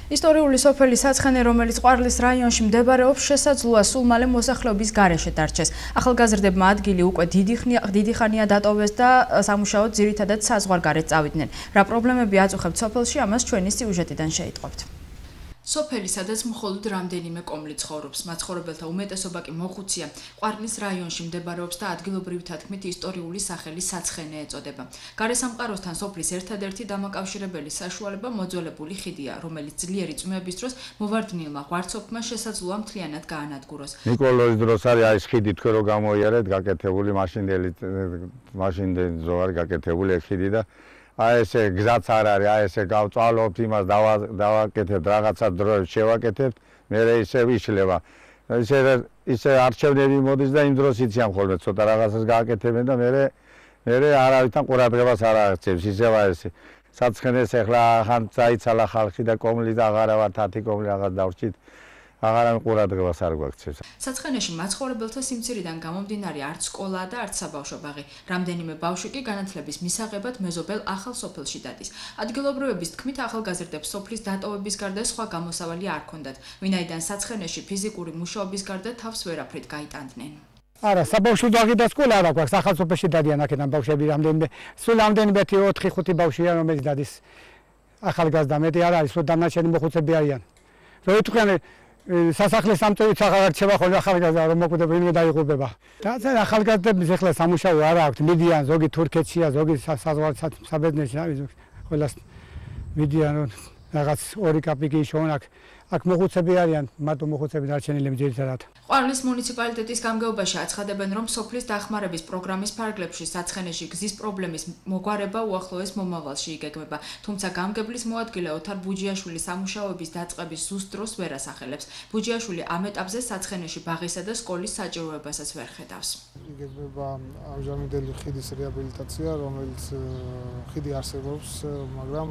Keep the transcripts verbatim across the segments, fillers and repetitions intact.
ისტორიული სოფელი საცხენე, რომელიც ყვარლის რაიონში მდებარეობს, შესაძლოა სულ მალე მოსახლეობის გარეშე დარჩეს. ახალგაზრდებმა ადგილი უკვე დიდი ხანია დატოვეს და სამუშაოდ ძირითადად საზღვარგარეთ წავიდნენ. რა პრობლემები აწუხებთ სოფელში, ამას ჩვენი სიუჟეტიდან შეიტყვებთ. სოფელი, სადაც მხოლოდ რამდენიმე კომლი ცხოვრობს, მაცხოვრებელთა უმეტესობა კი მოხუცია. ყვარლის რაიონში მდებარეობს და ადგილობრივი თქმით ისტორიული სახელი საცხენე ეწოდება. გარესამყაროსთან სოფლის ერთადერთი დამაკავშირებელი საშუალება მოძველებული ხიდია, რომელიც ძლიერი წვიმების დროს მოვარდნილმა ღვარცოფმა შესაძლოა მთლიანად გაანადგუროს. ნიკოლოზის დროს არის აი ეს ხიდი თქვენ რო გამოიარეთ, გაკეთებული მაშინდელი მაშინდელი ზოარი გაკეთებული ეს ხიდი და აი ესე გზაც არ არის, აი ესე გავწვალობთ იმას, დავაკეთებთ რაღაცა დროს შევაკეთებთ, მერე ისე ვიშლება. ისე ისე არჩევნები მოდის და იმ დროს იციან ხოლმე ცოტა რაღაცას გააკეთებენ და მერე მერე არავითარ ყურადღებას არ აღწევს, ისევა ესე. საცხენეს ახლა ხან წაიცალა ხალხი და კომლი და აღარა ვართ ათი კომლი რაღაც დავრჩით. აღარავინ ყურადღებას არ გვაქცევს. საცხენეში მაცხოვრებელთა სიმცირიდან გამომდინარე არც სკოლა და არც საბავშვო ბაღი. რამდენიმე ბავშვი კი განათლების მისაღებად მეზობელ ახალ სოფელში დადის. ადგილობრივების თქმით, ახალგაზრდებს სოფლის დატოვების გარდა სხვა გამოსავალი არ ჰქონდათ, ვინაიდან საცხენეში ფიზიკური მუშაობის გარდა თავს ვერაფრით გაიტანდნენ. არა, საბავშვო ბაღი და სკოლა არ აქვს, ახალ სოფელში დადიან აქედან ბავშვები რამდენიმე, სულ რამდენიმე ოთხი ხუთი ბავშვია, რომელიც დადის ახალგაზრდა, მეტი არ არის, რომ დანარჩენი მოხუცები არიან. რო ეთქვენ სასახლის სამწევით აღარჩება ხოლმე ახალგაზრდა რომ მოკვდება იმე დაიღუპება. და ახალგაზრდების ახლა სამუშაო არ აქვს, მიდიან ზოგი თურქეთშია, ზოგი საზღვარგარეთ საბედნეში არის, ყველას მიდიან რაღაც ორი კაპიკი შოუნ აქ აქ მოხუცები არიან, მარტო მოხუცები დარჩენილები ძირითადად. ყვარლის მუნიციპალიტეტის გამგეობაში აცხადებენ, რომ სოფლის დახმარების პროგრამის ფარგლებში საცხენეში გზის პრობლემის მოგვარება უახლოეს მომავალში იგეგმება, თუმცა გამგებლის მოადგილე ოთარ ბუჯიაშვილის სამუშაოების დაწყების ზუსტ დროს ვერ ასახელებს. ბუჯიაშვილი ამ ეტაპზე საცხენეში ბაღისა და სკოლის საჭიროებასაც ვერ ხედავს. იგეგმება ამჟამინდელი ხიდის რეაბილიტაცია, რომელიც ხიდი არსებობს, მაგრამ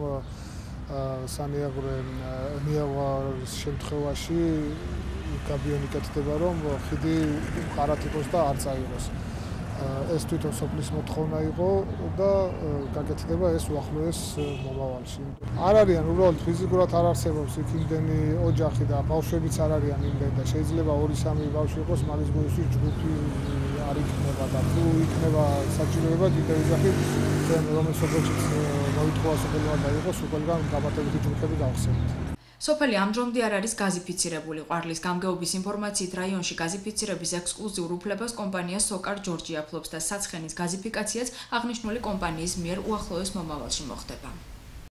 სანიაღვრე მიაღვარის შემთხვევაში გაბიონი კეთდება, რომ ხიდი მყარად იყოს და არ წაიღოს. ეს თვითონ სოფლის მოთხოვნა იყო და გაკეთდება ეს უახლოეს მომავალში. არ არიან უბრალოდ ფიზიკურად არ არსებობს იქ იმდენი ოჯახი და ბავშვებიც არ არიან იმდენი და შეიძლება ორი სამი ბავშვი იყოს, მაგის გულში ჯგუფი არ იქნება და თუ იქნება საჭიროება დიდი ოჯახი, რომელიც სოფელშიც მოითხოვა სოფელმა დაიღოს, უყელგან გამარტებითი ჯგუფები გავხსენოთ. სოფელი ამჯომდე არ არის გაზიფიცირებული. ყვარლის გამგეობის ინფორმაციით რაიონში გაზიფიცირების ექსკლუზიურ უფლებას კომპანია სოკარ ჯორჯია ფლობს და საცხენის გაზიფიკაციაც აღნიშნული კომპანიის მიერ უახლოეს მომავალში მოხდება.